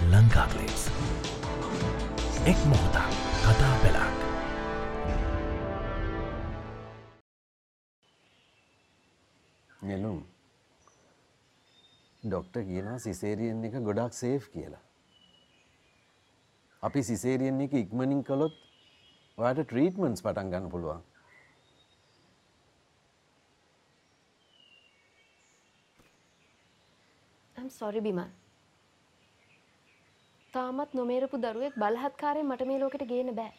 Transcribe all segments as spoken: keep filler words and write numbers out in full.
ලංකාක්ලිප්ස් එක් මොහොතක් කතා පෙළක්. නෙළුම් ඩොක්ටර් කියනවා සිසේරියන් එක ගොඩාක් සේෆ් කියලා. අපි සිසේරියන් එක ඉක්මනින් කළොත් ඔයාට ට්‍රීට්මන්ට්ස් පටන් ගන්න පුළුවන්. I'm sorry Bimal. තාමත් නොමේරපු දරුවෙක් බලහත්කාරයෙන් මට මේ ලෝකෙට ගේන්න බෑ.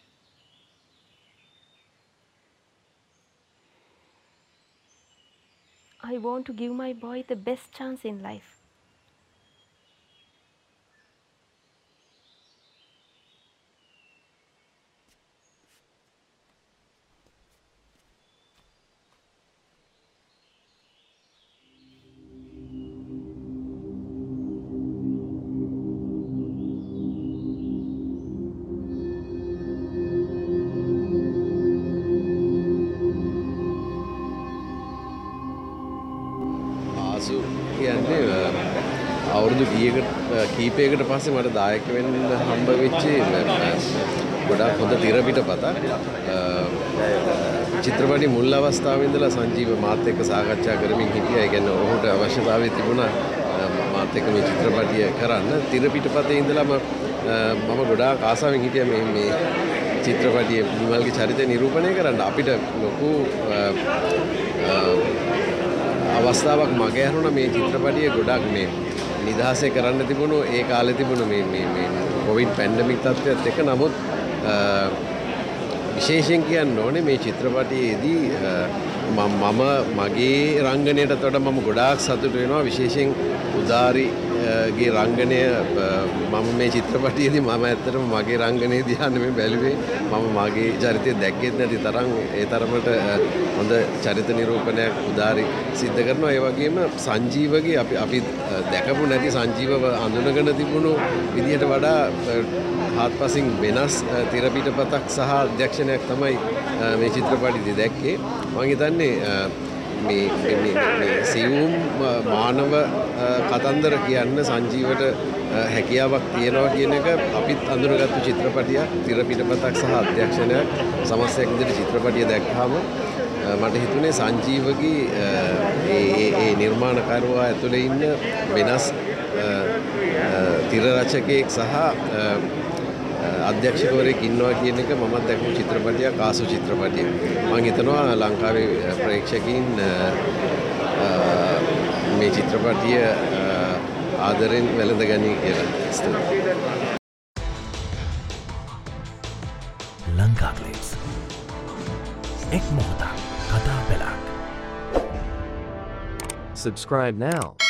I want to give my boy the best chance in life. කියන්නේ අවුරුදු කීපයකට පස්සේ මට දායක වෙන්න හම්බ වෙච්ච ගොඩාක් හොඳ තිර පිටපතක්. චිත්‍රපටි මුල් අවස්ථාවේ ඉඳලා සංජීව මාත් එක්ක සාකච්ඡා කරමින් හිටියා. ඒ කියන්නේ ඔහුට අවශ්‍යතාවය තිබුණා මාත් එක්ක මේ චිත්‍රපටිය කරන්න. තිර පිටපතේ ඉඳලාම මම ගොඩාක් ආසාවෙන් හිටියා මේ මේ චිත්‍රපටියේ විමල්ගේ චරිතය නිරූපණය කරන්න. අපිට ලොකු අවස්ථාවක් මගේ ඇරුණා මේ චිත්‍රපටිය ගොඩක් මේ නිදහසේ කරන්න තිබුණු ඒ කාලේ තිබුණු මේ මේ මේ කොවිඩ් පැන්ඩමික් තත්ත්වයත් එක්ක. නමුත් විශේෂයෙන් කියන්න ඕනේ මේ චිත්‍රපටියේදී මම මගේ රංගනයට වඩා මම ගොඩාක් සතුටු වෙනවා. විශේෂයෙන් උදාරිගේ රංගනය මම මේ චිත්‍රපටියේදී මම ඇත්තටම මගේ රංගනයේ දිහා නෙමෙයි බැලුවේ. මම මගේ චරිතය දැක්කෙත් නැති තරම් ඒ තරමට හොඳ චරිත නිරූපණයක් උදාරි සිද්ධ කරනවා. ඒ වගේම සංජීවගේ අපි අපි දැකපු නැති සංජීවව අඳුනගෙන තිබුණු විදිහට වඩා හාත්පසින් වෙනස් තිර පිටපතක් සහ අධ්‍යක්ෂණයක් තමයි මේ චිත්‍රපටියේදී දැක්කේ. මම හිතන්නේ මේ මේ සියුම් මානව කතන්දර කියන්න සංජීවට හැකියාවක් තියෙනවා කියන එක අපිත් අඳුනගත්තු චිත්‍රපටියක්. තිර පිටපතක් සහ අධ්‍යක්ෂණයක් සමස්තයක් විදිහට චිත්‍රපටිය දැක්කහම මට හිතුනේ සංජීවගේ ඒ ඒ නිර්මාණකරුවා ඇතුලේ ඉන්න වෙනස් තිර රචකයෙක් සහ අධ්‍යක්ෂකවරයෙක් ඉන්නවා කියන එක මමත් දැකපු චිත්‍රපටියක්, ආසු චිත්‍රපටියක්. මම හිතනවා ලංකාවේ ප්‍රේක්ෂකයින් මේ චිත්‍රපටිය ආදරෙන් වැළඳ ගනී කියලා. ලංකාක්ලිප්ස් එක් මොහොතක් කතා පෙළක්. Subscribe now.